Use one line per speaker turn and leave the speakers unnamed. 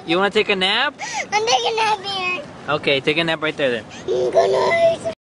You want to take a nap?
I'm taking a nap here.
Okay, take a nap right there then.
Good night.